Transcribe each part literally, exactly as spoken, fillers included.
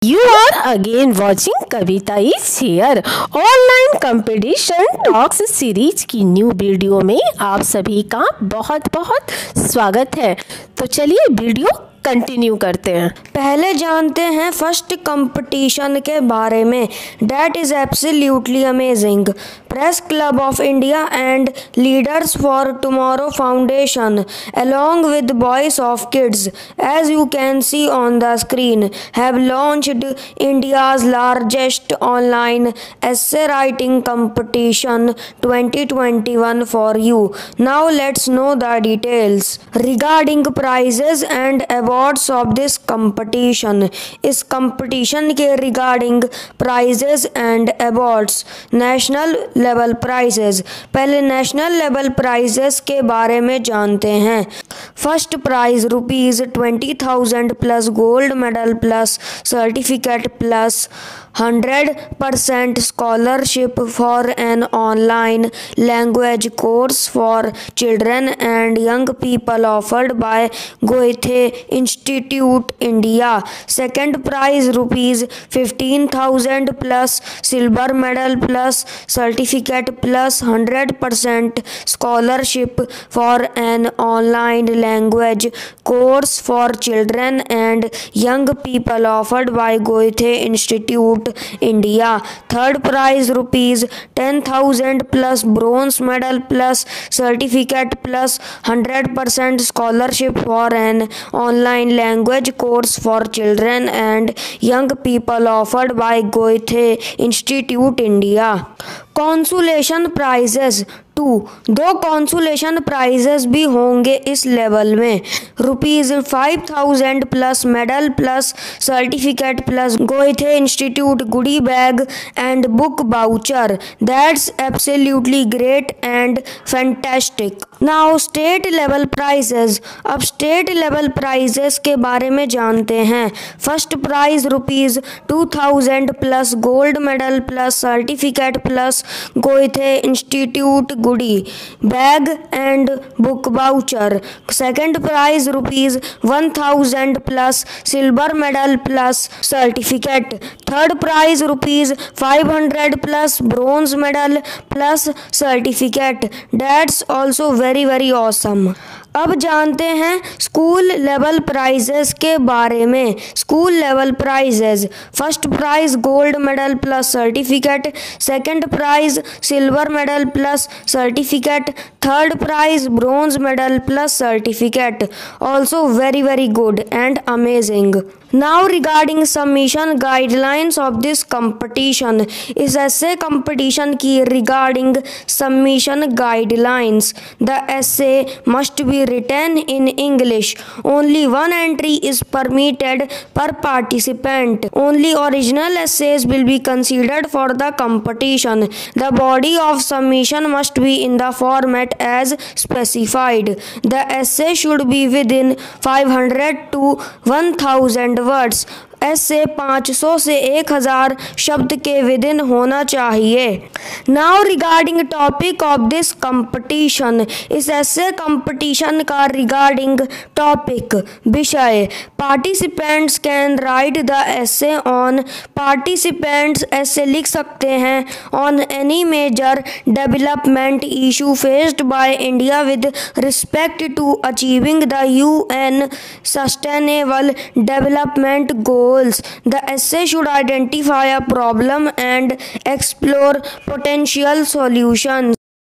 You are again watching Kavita is here online competition talks series की new video में आप सभी का बहुत बहुत स्वागत है। तो चलिए वीडियो कंटिन्यू करते हैं। पहले जानते हैं फर्स्ट कंपटीशन के बारे में। That is absolutely amazing. Press club of India and leaders for tomorrow foundation along with Voice of Kids, as you can see on the screen, have launched India's largest online essay writing competition twenty twenty-one for you. Now let's know the details regarding prizes and awards of this competition. इस competition के regarding prizes and awards, national level prizes। पहले national level prizes के बारे में जानते हैं। First prize rupees twenty thousand plus gold medal plus certificate plus hundred percent scholarship for an online language course for children and young people offered by Goethe Institute India. Second prize rupees fifteen thousand plus silver medal plus certificate plus hundred percent scholarship for an online language course for children and young people offered by Goethe Institute India. Third prize rupees ten thousand plus bronze medal plus certificate plus hundred percent scholarship for an online language course for children and young people offered by Goethe Institute India. Consolation prizes two, दो consolation prizes भी होंगे इस level में। Rupees five thousand plus medal plus certificate plus Goethe Institute goody bag and book voucher. That's absolutely great and fantastic. Now state level prizes. अब state level prizes के बारे में जानते हैं। First prize rupees two thousand plus gold medal plus certificate plus Goethe Institute goody bag and book voucher. Second prize rupees one thousand plus silver medal plus certificate. Third prize rupees five hundred plus bronze medal plus certificate. That's also very very awesome. अब जानते हैं school level prizes के बारे में। School level prizes. First prize gold medal plus certificate. Second prize silver medal plus certificate. Third prize bronze medal plus certificate. Also very very good and amazing. Now regarding submission guidelines of this competition, इस essay competition की regarding submission guidelines, the essay must be written in English. Only one entry is permitted per participant. Only original essays will be considered for the competition. The body of submission must be in the format as specified. The essay should be within five hundred to one thousand words. ऐसे पाँच सौ से एक हज़ार शब्द के within होना चाहिए। Now regarding topic of this competition, इस ऐसे कंपटीशन का रिगार्डिंग टॉपिक विषय। Participants can write the essay on, participants essay लिख सकते हैं on any major development issue faced by India with respect to achieving the U N sustainable development goal. The essay should identify a problem and explore potential solutions.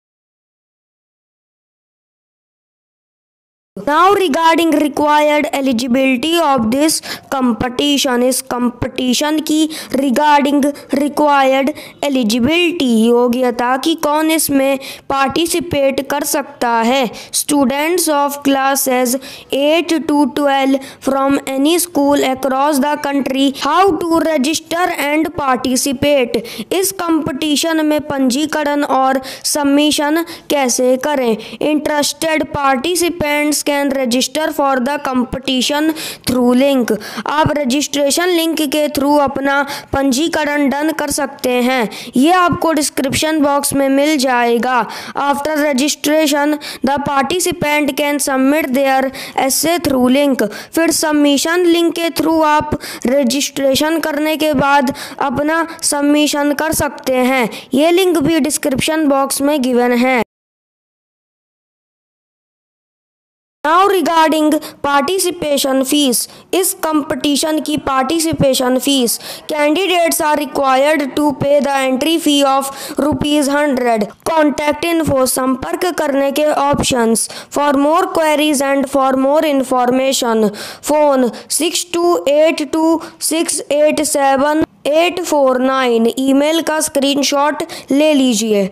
Now regarding required eligibility of this competition, इस competition की regarding required eligibility, योग्यता की कौन इसमें participate कर सकता है। Students of classes eight to twelve from any school across the country. How to register and participate, इस competition में पंजीकरण और submission कैसे करें। Interested participants can register for the competition through link. आप रजिस्ट्रेशन लिंक के थ्रू अपना पंजीकरण डन कर सकते हैं। ये आपको डिस्क्रिप्शन बॉक्स में मिल जाएगा। After registration the participant can submit their essay through link. फिर सबमिशन लिंक के थ्रू आप रजिस्ट्रेशन करने के बाद अपना सबमिशन कर सकते हैं। ये लिंक भी डिस्क्रिप्शन बॉक्स में गिवन है। Now regarding participation fees. इस कंपटीशन की participation fees, candidates are required to pay the entry fee of rupees hundred. Contact info, संपर्क करने के options. For more queries and for more information phone six two eight two six eight seven eight four nine. Email का screenshot ले लीजिए।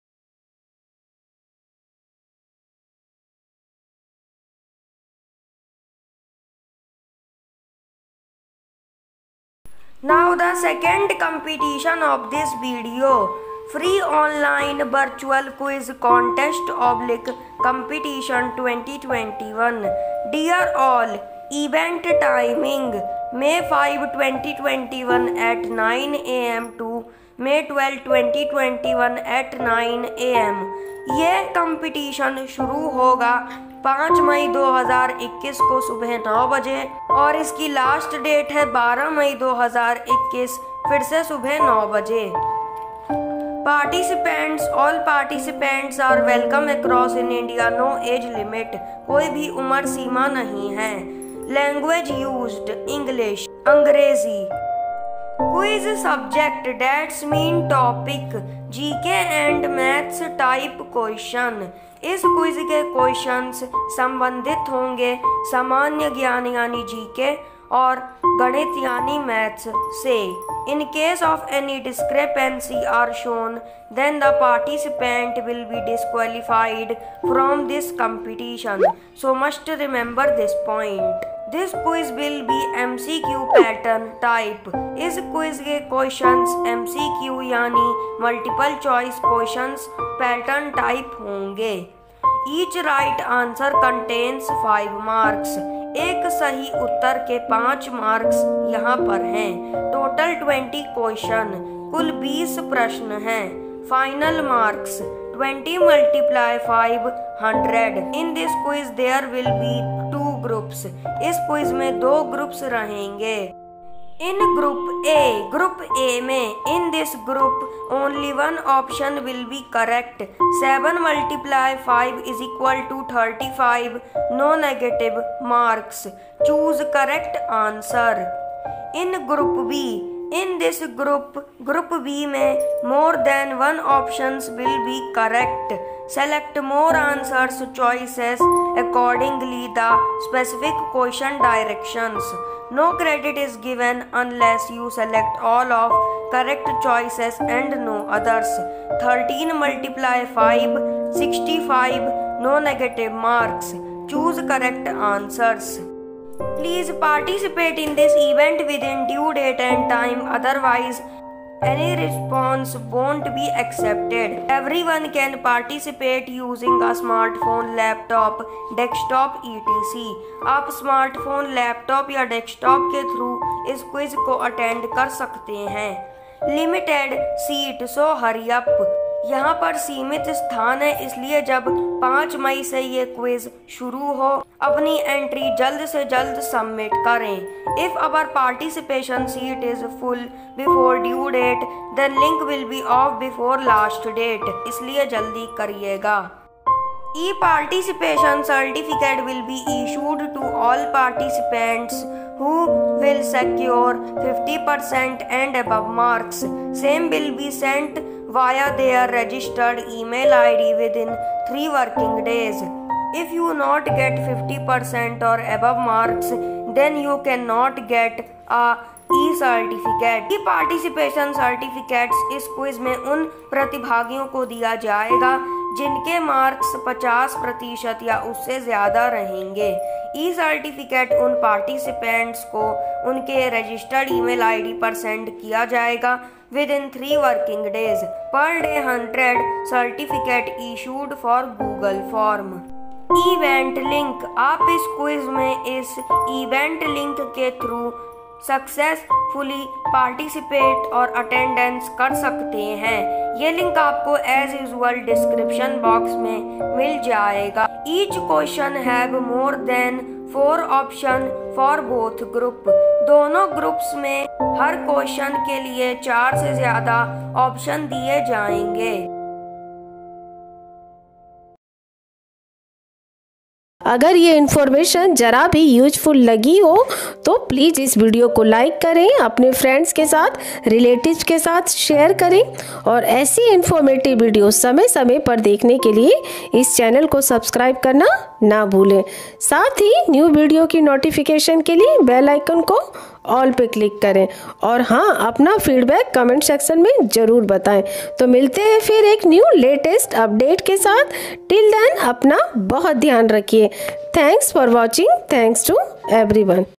Now the second competition of this video, free online virtual quiz contest oblique competition twenty twenty-one. Dear all, event timing May fifth twenty twenty-one at nine A M to May twelfth twenty twenty-one at nine A M ये competition शुरू होगा पाँच मई दो हज़ार इक्कीस को सुबह नौ बजे और इसकी लास्ट डेट है बारह मई दो हज़ार इक्कीस, फिर से सुबह नौ बजे। Participants, all participants are welcome across in India, no age limit, कोई भी उम्र सीमा नहीं है। लैंग्वेज यूज्ड इंग्लिश, अंग्रेजी। Quiz subject that's mean topic GK and maths type question. इस क्विज के क्वेश्चंस संबंधित होंगे सामान्य ज्ञान यानी जीके और गणित यानी मैथ्स से। In case of any discrepancy are shown then the participant will be disqualified from this competition, so must remember this point. This quiz will be M C Q pattern type. इस quiz के questions M C Q यानी multiple choice questions pattern type होंगे। Each right answer contains five marks. एक सही उत्तर के पाँच marks यहाँ पर हैं। टोटल ट्वेंटी क्वेश्चन, कुल बीस प्रश्न हैं। Final marks twenty multiply five hundred. In this quiz there will be two groups. इस क्विज में दो ग्रुप्स रहेंगे। इन ग्रुप ए, ग्रुप ए में in this group only one option will be correct. Seven multiply five is equal to thirty five, no negative marks. Choose correct answer. In group B, in this group group B में more than one options will be correct. Select more answers choices accordingly the specific question directions. No credit is given unless you select all of correct choices and no others. thirteen multiply five, sixty-five, no negative marks. Choose correct answers. Please participate in this event within due date and time, otherwise any response won't be accepted. Everyone can participate using a smartphone, laptop, desktop et cetera. आप smartphone, laptop या desktop के through इस quiz को attend कर सकते हैं। Limited seat, so hurry up. यहाँ पर सीमित स्थान है, इसलिए जब पाँच मई से ये क्विज शुरू हो अपनी एंट्री जल्द से जल्द सबमिट करें। If our participation seat is full before due date then link will be off before last date, इसलिए जल्दी करिएगा। E participation certificate will be issued to all participants who will secure fifty percent and above marks. Same will be sent via their registered email I D within three working days. If you not get fifty percent or above marks, then you cannot get a e certificate. E participation certificates इस quiz में उन प्रतिभागियों को दिया जाएगा जिनके marks पचास प्रतिशत या उससे ज़्यादा रहेंगे। ई सर्टिफिकेट उन पार्टिसिपेंट्स को उनके रजिस्टर्ड ईमेल आईडी पर सेंड किया जाएगा within three working days. Per day hundred certificate issued for Google form. Event link, आप इस क्विज में इस इवेंट लिंक के थ्रू सक्सेसफुली पार्टिसिपेट और अटेंडेंस कर सकते हैं। ये लिंक आपको एज यूजुअल डिस्क्रिप्शन बॉक्स में मिल जाएगा। Each question have more than four option for both group, दोनों ग्रुप्स में हर क्वेश्चन के लिए चार से ज्यादा ऑप्शन दिए जाएंगे। अगर ये इन्फॉर्मेशन ज़रा भी यूजफुल लगी हो तो प्लीज़ इस वीडियो को लाइक करें, अपने फ्रेंड्स के साथ, रिलेटिव्स के साथ शेयर करें और ऐसी इन्फॉर्मेटिव वीडियो समय समय पर देखने के लिए इस चैनल को सब्सक्राइब करना ना भूलें। साथ ही न्यू वीडियो की नोटिफिकेशन के लिए बेल आइकन को ऑल पे क्लिक करें और हाँ, अपना फीडबैक कमेंट सेक्शन में ज़रूर बताएं। तो मिलते हैं फिर एक न्यू लेटेस्ट अपडेट के साथ। टिल देन अपना बहुत ध्यान रखिए। Thanks for watching. Thanks to everyone.